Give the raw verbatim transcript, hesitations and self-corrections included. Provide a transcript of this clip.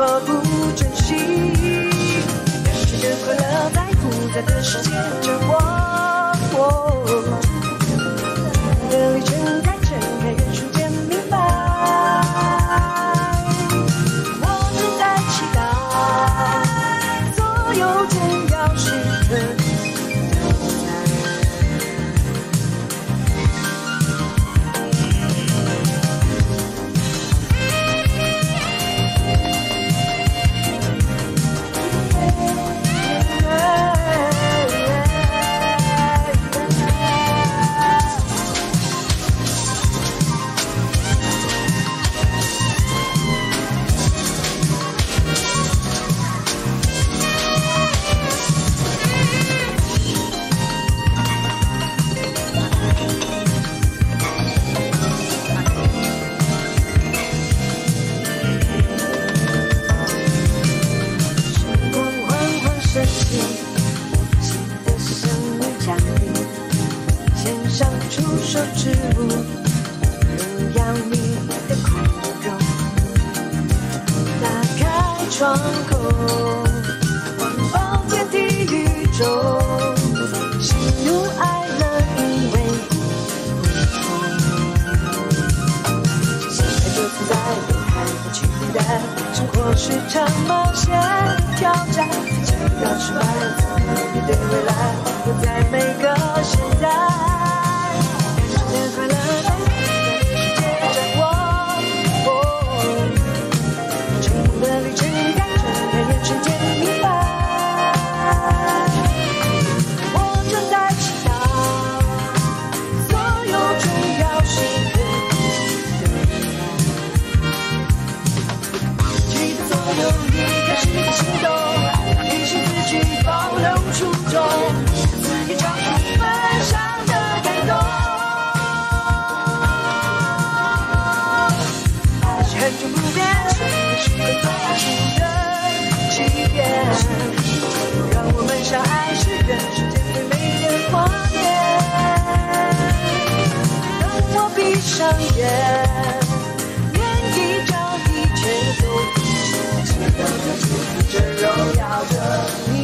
么不珍惜？单纯的快乐在复杂的世界着我，的旅程在睁开眼瞬间明白，我正在期待所有重要时刻。出手之物，荣耀你的宽容。打开窗口，环抱天地宇宙，喜怒哀乐因为不同。现在就存在被害的期待，生活是场冒险挑战，只要失败，面对未来，活在每个现在。快乐在世界掌握，成功的旅程在睁开眼瞬间明白，我正在期待所有重要时刻的记得所有一开始的行动，提醒自己保留初衷，自己找出分享的感动。很久不变，谁会是会做出的欺骗？让我们相爱是人世间最美的画面。当我闭上眼，愿意将一切都付出，直到这出自这荣耀的你。